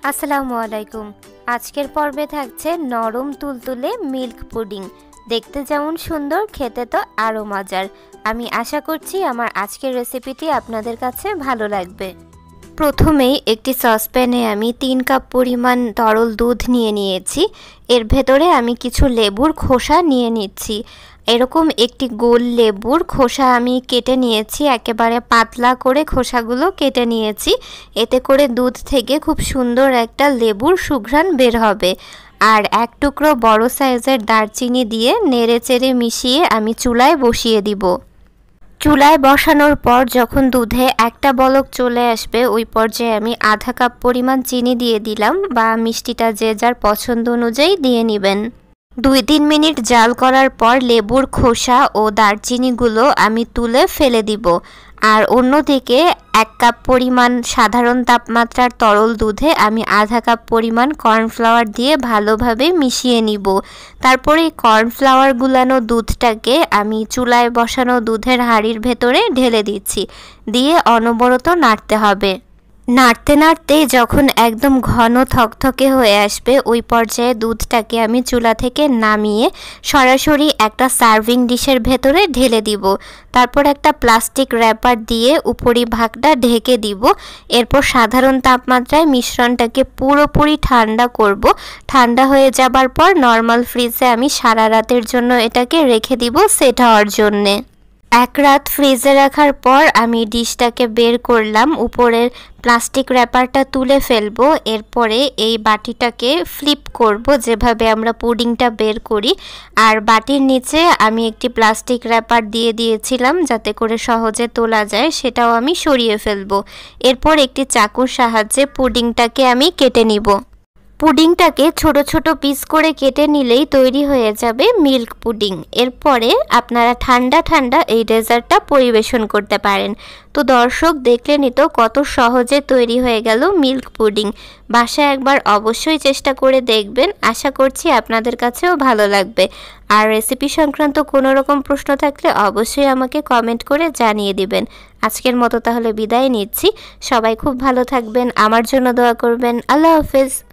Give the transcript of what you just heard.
আসসালামু আলাইকুম। আজকের পর্বে থাকছে নরম তুলতুলে মিল্ক পুডিং। দেখতে যেমন সুন্দর, খেতে তো আরও মজার। আমি আশা করছি আমার আজকের রেসিপিটি আপনাদের কাছে ভালো লাগবে। প্রথমেই একটি সসপ্যানে আমি 3 কাপ পরিমাণ তরল দুধ নিয়ে নিয়েছি। এর ভেতরে আমি কিছু লেবুর খোসা নিয়ে নিচ্ছি। এরকম একটি গোল লেবুর খোসা আমি কেটে নিয়েছি, একেবারে পাতলা করে খোসাগুলো কেটে নিয়েছি। এতে করে দুধ থেকে খুব সুন্দর একটা লেবুর সুঘ্রাণ বের হবে। আর এক টুকরো বড় সাইজের দারচিনি দিয়ে নেড়েচেড়ে মিশিয়ে আমি চুলায় বসিয়ে দিব। চুলায় বসানোর পর যখন দুধে একটা বলক চলে আসবে, ওই পর্যায়ে আমি আধা কাপ পরিমাণ চিনি দিয়ে দিলাম, বা মিষ্টিটা যে যার পছন্দ অনুযায়ী দিয়ে নেবেন। 2-3 মিনিট জাল করার পর লেবুর খোসা ও দারচিনিগুলো আমি তুলে ফেলে দিব। আর অন্যদিকে 1 কাপ পরিমাণ সাধারণ তাপমাত্রার তরল দুধে আমি আধা কাপ পরিমাণ কর্নফ্লাওয়ার দিয়ে ভালোভাবে মিশিয়ে নিব। তারপরে কর্নফ্লাওয়ার গুলানো দুধটাকে আমি চুলায় বসানো দুধের হাঁড়ির ভেতরে ঢেলে দিচ্ছি, দিয়ে অনবরত নাড়তে হবে। নাড়তে নাড়তে যখন একদম ঘন থকথকে হয়ে আসবে, ওই পর্যায়ে দুধটাকে আমি চুলা থেকে নামিয়ে সরাসরি একটা সার্ভিং ডিশের ভেতরে ঢেলে দিব। তারপর একটা প্লাস্টিক র্যাপার দিয়ে উপরিভাগটা ঢেকে দিব। এরপর সাধারণ তাপমাত্রায় মিশ্রণটাকে পুরোপুরি ঠান্ডা করব। ঠান্ডা হয়ে যাবার পর নর্মাল ফ্রিজে আমি সারা রাতের জন্য এটাকে রেখে দিব সেট হওয়ার জন্যে। 1 রাত ফ্রিজে রাখার পর আমি ডিশটাকে বের করলাম, উপরের প্লাস্টিক র্যাপারটা তুলে ফেলবো। এরপরে এই বাটিটাকে ফ্লিপ করব, যেভাবে আমরা পুডিংটা বের করি। আর বাটির নিচে আমি একটি প্লাস্টিক র্যাপার দিয়ে দিয়েছিলাম যাতে করে সহজে তোলা যায়, সেটাও আমি সরিয়ে ফেলবো। এরপর একটি চাকুর সাহায্যে পুডিংটাকে আমি কেটে নিব। পুডিংটাকে ছোট ছোট পিস করে কেটে নিলেই তৈরি হয়ে যাবে মিল্ক পুডিং। এরপরে আপনারা ঠান্ডা ঠান্ডা এই ডেজার্টটা পরিবেশন করতে পারেন। তো দর্শক, দেখলেনই তো কত সহজে তৈরি হয়ে গেল মিল্ক পুডিং। বাসায় একবার অবশ্যই চেষ্টা করে দেখবেন, আশা করছি আপনাদের কাছেও ভালো লাগবে। আর রেসিপি সংক্রান্ত কোনো রকম প্রশ্ন থাকলে অবশ্যই আমাকে কমেন্ট করে জানিয়ে দিবেন। আজকের মতো তাহলে বিদায় নিচ্ছি। সবাই খুব ভালো থাকবেন, আমার জন্য দোয়া করবেন। আল্লাহ হাফেজ।